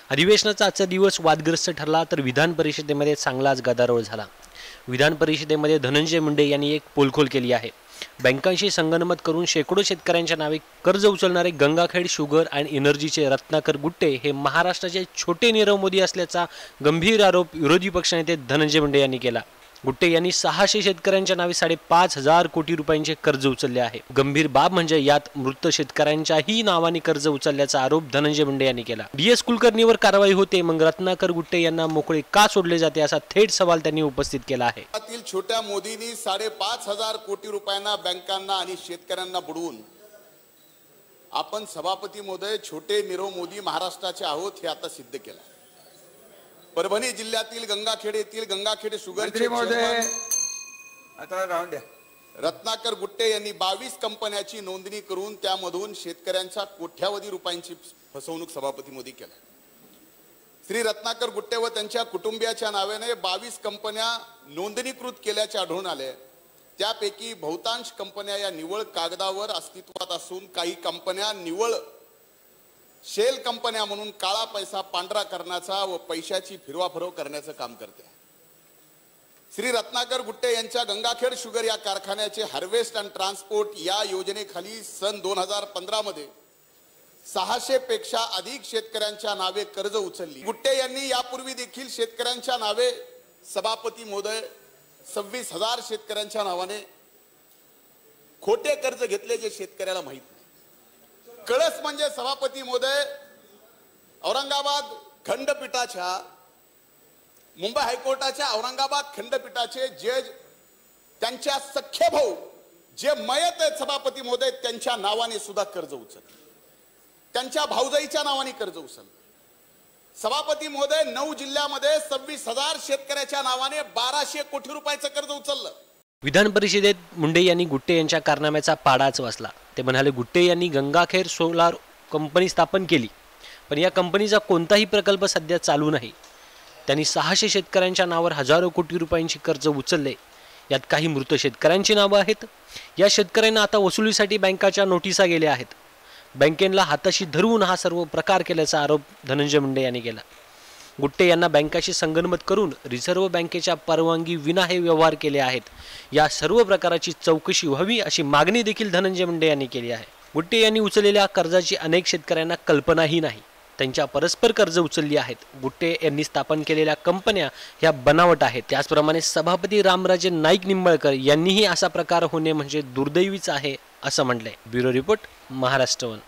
अधिवेशनाचा आजचा दिवस वादग्रस्त ठरला तर विधान परिषदेमध्ये चांगलाच गदारोळ झाला। विधान परिषदेमध्ये धनंजय मुंडे यांनी एक पोलखोल केली आहे। बँकांशी संगनमत करून शेकडो शेतकऱ्यांच्या नावे कर्ज उचलणारे गंगाखेड शुगर अँड एनर्जीचे रत्नाकर गुट्टे हे महाराष्ट्राचे छोटे नीरव मोदी असल्याचा गंभीर आरोप विरोधी पक्षनेते धनंजय मुंडे यांनी केला। गुट्टे यांनी 600 शेतकऱ्यांच्या नावे 5,500 कोटी रुपयांचे कर्ज उचलले आहे। गंभीर बाब म्हणजे यात मृत शेतकऱ्यांच्याही नावाने कर्ज उचलल्याचा आरोप धनंजय मुंडे यांनी केला। DS कुलकर्णीवर कारवाई होते मग रत्नाकर गुट्टे यांना मोकळे का सोडले जाते असा थेट सवाल त्यांनी उपस्थित केला आहे। यातील छोट्या मोदींनी 5,500 कोटी रुपयांना बँकांना आणि शेतकऱ्यांना बुडवून आपण सभापती महोदय छोटे नीरव मोदी महाराष्ट्राचे आहोत हे आता सिद्ध केलं। परभणी जिल्ह्यातील गंगाखेड येथील गंगाखेड शुगरचे रत्नाकर गुट्टे यांनी 22 कंपन्यांची नोंदणी करून त्यामधून शेतकऱ्यांच्या कोट्यावधी रुपयांची फसवणूक सभापती मोदी केली। श्री रत्नाकर गुट्टे व त्यांच्या कुटुंबियाच्या नावाने 22 कंपन्या नोंदणीकृत केल्याचे आढळून आले। त्यापैकी बहुतांश कंपन्या या निव्वळ कागदावर अस्तित्वात असून काही कंपन्या निव्वळ शेल कंपन्या म्हणून काळा पैसा पांढरा करण्याचा व पैशाची फिरवाफरव करण्याचं काम करते। श्री रत्नाकर गुट्टे यांच्या गंगाखेड शुगर या कारखान्याचे हार्वेस्ट अँड ट्रान्सपोर्ट या योजनेखाली सन 2015 मध्ये 600 पेक्षा अधिक शेतकऱ्यांच्या नावे कर्ज उचलली। गुट्टे यांनी यापूर्वी देखील शेतकऱ्यांच्या नावे सभापती महोदय 26,000 शेतकऱ्यांच्या नावाने खोटे कर्ज घेतले जे शेतकऱ्याला माहित नाही। कळस म्हणजे सभापती महोदय औरंगाबाद खंडपीठाच्या मुंबई हायकोर्टाच्या औरंगाबाद खंडपीठाचे जज त्यांच्या सख्खे भाऊ जे मयत आहेत सभापती महोदय त्यांच्या नावाने सुद्धा कर्ज उचलले, त्यांच्या भाऊजाईच्या नावाने कर्ज उचलले। सभापती महोदय 9 जिल्ह्यामध्ये 26,000 शेतकऱ्याच्या नावाने 1200 कोटी रुपयाचं कर्ज उचललं। विधान परिषदेत मुंडे यांनी गुट्टे यांच्या कारनाम्याचा पाडाच वाचला। ते म्हणाले गुट्टे यांनी गंगाखेड सोलार कंपनी स्थापन केली पण या कंपनीचा कोणताही प्रकल्प सध्या चालू नाही। त्यांनी 600 शेतकऱ्यांच्या नावावर हजारो कोटी रुपयांची कर्ज उचलले। यात काही मृत शेतकऱ्यांची नावे आहेत। या शेतकऱ्यांना आता वसुलीसाठी बँकाच्या नोटिसा गेल्या आहेत। बँकेला हाताशी धरून हा सर्व प्रकार केल्याचा आरोप धनंजय मुंडे यांनी केला। गुट्टे यांना बँकाशी संगनमत करून रिझर्व्ह बँकेच्या परवानगी विना हे व्यवहार केले आहेत। या सर्व प्रकाराची चौकशी व्हावी अशी मागणी देखील धनंजय मुंडे यांनी केली आहे। गुट्टे यांनी उचललेल्या कर्जाची अनेक शेतकऱ्यांना कल्पनाही नाही। त्यांच्या परस्पर कर्ज उचलली आहेत। गुट्टे यांनी स्थापन केलेल्या कंपन्या ह्या बनावट आहेत। त्याचप्रमाणे सभापती रामराजे नाईक निंबाळकर यांनीही असा प्रकार होणे म्हणजे दुर्दैवीच आहे असं म्हटलंय। Bureau report Maharashtra one.